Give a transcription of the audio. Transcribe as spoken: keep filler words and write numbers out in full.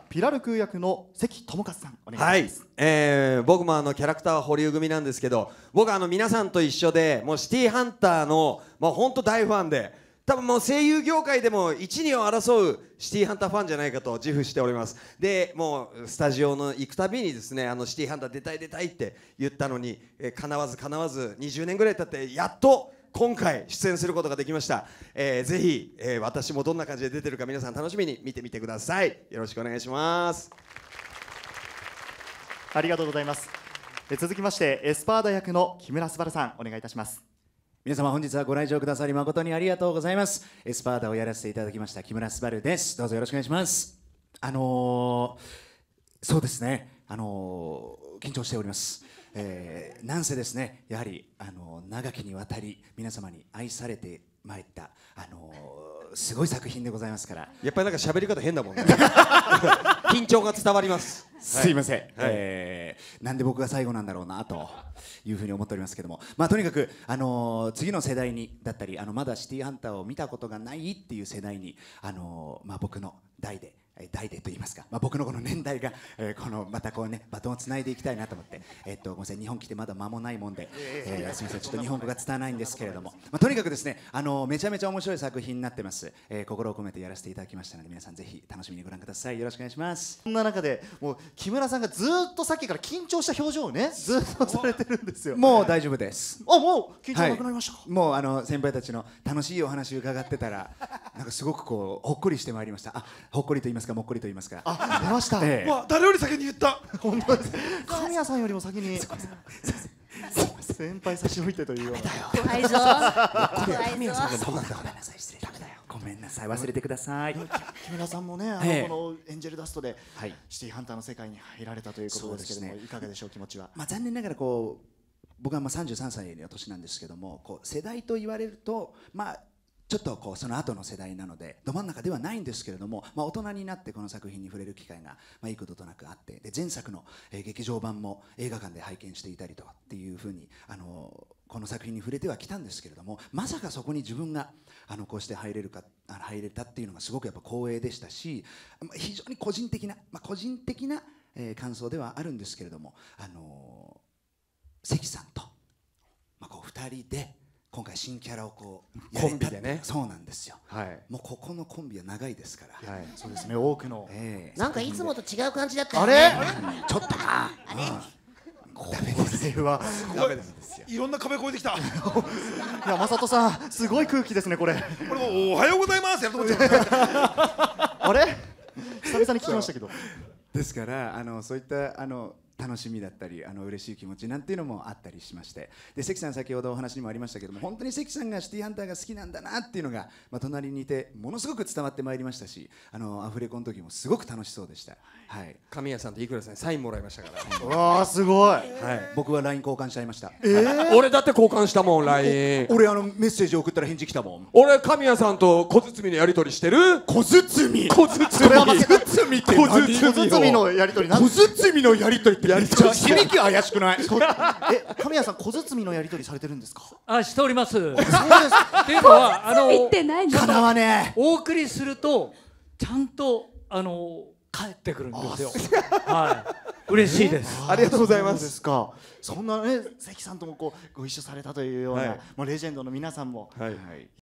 ピラルク役の関智一さん、お願いします。 はい、えー、僕もあのキャラクターは保留組なんですけど、僕はあの皆さんと一緒でもうシティハンターのもう本当大ファンで、多分もう声優業界でも一二を争うシティハンターファンじゃないかと自負しております。でもうスタジオの行くたびにですね、あのシティハンター出たい出たいって言ったのに、えー、叶わず叶わずにじゅうねんぐらい経ってやっと今回出演することができました。えー、ぜひ、えー、私もどんな感じで出てるか皆さん楽しみに見てみてください。よろしくお願いします。 ありがとうございます。え続きましてエスパーダ役の木村昴さん、お願いいたします。 皆様本日はご来場くださり誠にありがとうございます。エスパーダをやらせていただきました木村昴です。どうぞよろしくお願いします。あのー、そうですね、あのー、緊張しております。えー、なんせですね、やはり、あのー、長きにわたり皆様に愛されてまいった、あのー、すごい作品でございますから。 やっぱりなんか喋り方変だもんね緊張が伝わります。 すいません、はい、 はい、 えー、なんで僕が最後なんだろうなというふうに思っておりますけども、まあ、とにかく、あのー、次の世代にだったり、あのまだシティハンターを見たことがないっていう世代に、あのーまあ、僕の代で代でと言いますか、まあ、僕のこの年代が、えー、このまたこうねバトンをつないでいきたいなと思って、えー、っとごめんなさい、日本来てまだ間もないもんで、えー、すみません、ちょっと日本語が伝わらないんですけれども、まあ、とにかくですね、あのー、めちゃめちゃ面白い作品になってます、えー、心を込めてやらせていただきましたので、皆さんぜひ楽しみにご覧ください。よろしくお願いします。 そんな中でもう木村さんがずっとさっきから緊張した表情をねずっとされてるんですよ。 もう大丈夫です。 あ、もう緊張なくなりましたか。 はい、もうあの先輩たちの楽しいお話を伺ってたら、なんかすごくこうほっこりしてまいりました。あ、ほっこりと言いますか、もっこりと言いますか。 あ、出ました。 ええ、 わ、誰より先に言った。 本当です。神谷さんよりも先に先輩差し置いてというような。 怖いぞ。怖いぞ。 そうなんだ。ごめんなさい、失礼。ダメだよ。ごめんなさい、忘れてください。 木村さんもね、あええ、 のこのエンジェルダストではい、 シティハンターの世界に入られたということですけども、ね、いかがでしょう、気持ちは。 まあ残念ながらこう僕はまあさんじゅうさんさいの年なんですけども、こう世代と言われるとまあちょっとこうその後の世代なのでど真ん中ではないんですけれども、まあ、大人になってこの作品に触れる機会がまあいいこととなくあって、で前作の、えー、劇場版も映画館で拝見していたりとかっていうふうに、あのー、この作品に触れてはきたんですけれども、まさかそこに自分があのこうして入れるかあの入れたっていうのがすごくやっぱ光栄でしたし、まあ、非常に個人的な、まあ、個人的な、えー、感想ではあるんですけれども、あのー、関さんと、まあ、こうふたりで今回新キャラをこうコンビでね。 そうなんですよ、 はい、 もうここのコンビは長いですから、 はい、そうですね、多くの、 えー、 なんかいつもと違う感じだったよあね。 れちょっとなあれ、 これはダメですよ。いろんな壁越えてきた。 いや、正人さん、すごい空気ですね、これ。 これもうおはようございますやると思っちゃう。 あれ久々に聞きましたけど。 ですからあのそういったあの楽しみだったり、あの嬉しい気持ちなんていうのもあったりしまして、で関さん先ほどお話にもありましたけども、本当に関さんがシティハンターが好きなんだなっていうのが、まあ、隣にいてものすごく伝わってまいりましたし、あのアフレコの時もすごく楽しそうでした。はい、 神谷さんといくらさんにサインもらいましたから、 わあ、すごい。 はい、 僕は ライン 交換しちゃいました。 えー、 俺だって交換したもん ライン。 俺あのメッセージ送ったら返事来たもん。 俺神谷さんと小包のやり取りしてる。 小包小包それは負けた。 小包って小何？ 包のやり取りなん。 小包のやり取りってめっちゃ響き怪しくない？ え、神谷さん、小包のやり取りされてるんですか。 あ、しております。 そうです。 っていうのはあの言ってないの。 かなわねお送りするとちゃんとあの帰ってくるんですよ。はい、嬉しいです。 ありがとうございます。 そうですか。そんなね、関さんともこうご一緒されたというような、 はい、 もうレジェンドの皆さんも、 はい、